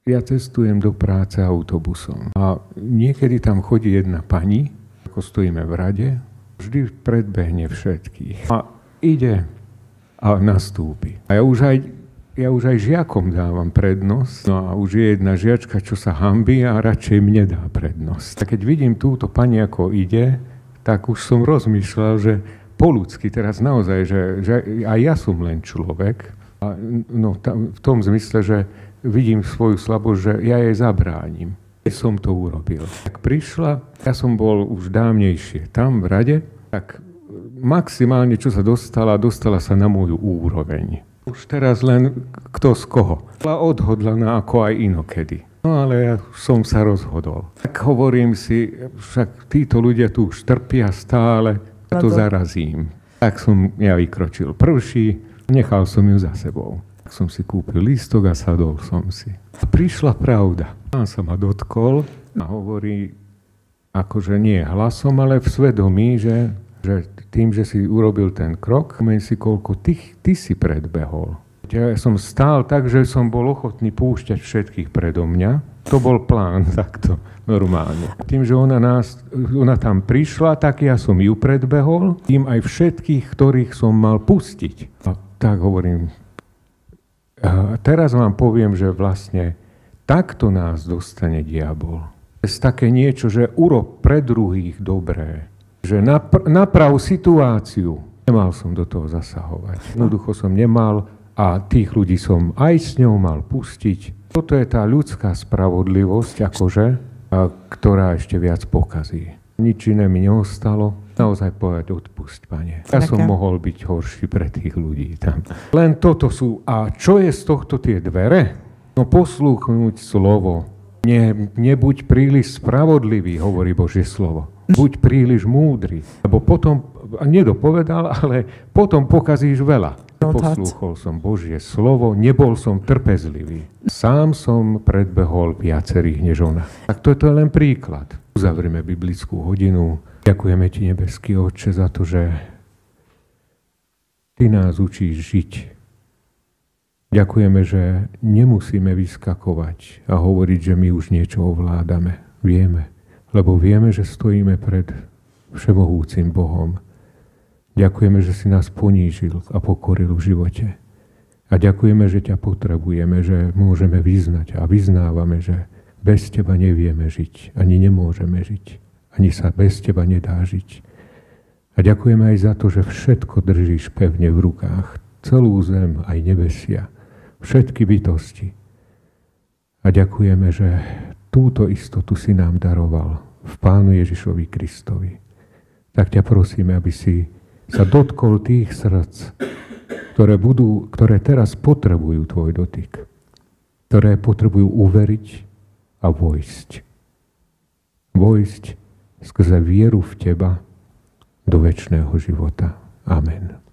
Ja cestujem do práce autobusom a niekedy tam chodí jedna pani, ako stojíme v rade, vždy predbehne všetkých a ide a nastúpi. A ja už aj žiakom dávam prednosť, no a už je jedna žiačka, čo sa hanbí a radšej mne dá prednosť. A keď vidím túto pani, ako ide, tak už som rozmýšľal, že po ľudsky teraz naozaj, že aj ja som len človek, a no, v tom zmysle, že vidím svoju slabosť, že ja jej zabránim. Som to urobil. Tak prišla, ja som bol už dávnejšie tam v rade, tak maximálne, čo sa dostala sa na moju úroveň. Už teraz len kto z koho. Bola odhodlaná ako aj inokedy. No ale ja som sa rozhodol. Tak hovorím si, však títo ľudia tu už trpia stále, ja to zarazím. Tak som ja vykročil prvší, nechal som ju za sebou. Som si kúpil lístok a sadol som si. A prišla pravda. Pán sa ma dotkol a hovorí, akože nie hlasom, ale v svedomí, že tým, že si urobil ten krok, spomeň si, koľko ty si predbehol. Ja som stál tak, že som bol ochotný púšťať všetkých predo mňa. To bol plán takto normálne. Tým, že ona tam prišla, tak ja som ju predbehol, tým aj všetkých, ktorých som mal pustiť. A tak hovorím, a teraz vám poviem, že vlastne takto nás dostane diabol. Je také niečo, že urob pre druhých dobré, že naprav situáciu. Nemal som do toho zasahovať. Jednoducho som nemal a tých ľudí som aj s ňou mal pustiť. Toto je tá ľudská spravodlivosť, akože, ktorá ešte viac pokazí. Nič iné mi neostalo. Naozaj povedať, odpusť, Pane. Ja som mohol byť horší pre tých ľudí tam. Len toto sú. A čo je z tohto tie dvere? No poslúchnuť slovo. Nebuď príliš spravodlivý, hovorí Božie slovo. Buď príliš múdry. Lebo potom, nedopovedal, ale potom pokazíš veľa. Poslúchol som Božie slovo, nebol som trpezlivý. Sám som predbehol viacerých než ona. Tak to je len príklad. Uzavrieme biblickú hodinu. Ďakujeme ti, nebeský Otče, za to, že ty nás učíš žiť. Ďakujeme, že nemusíme vyskakovať a hovoriť, že my už niečo ovládame. Vieme, lebo vieme, že stojíme pred všemohúcim Bohom. Ďakujeme, že si nás ponížil a pokoril v živote. A ďakujeme, že ťa potrebujeme, že môžeme vyznať a vyznávame, že bez teba nevieme žiť, ani nemôžeme žiť. Ani sa bez teba nedá žiť. A ďakujeme aj za to, že všetko držíš pevne v rukách. Celú zem, aj nebesia. Všetky bytosti. A ďakujeme, že túto istotu si nám daroval v Pánu Ježišovi Kristovi. Tak ťa prosíme, aby si sa dotkol tých srdc, ktoré teraz potrebujú tvoj dotyk. Ktoré potrebujú uveriť a vojsť. Vojsť skrze vieru v teba do večného života. Amen.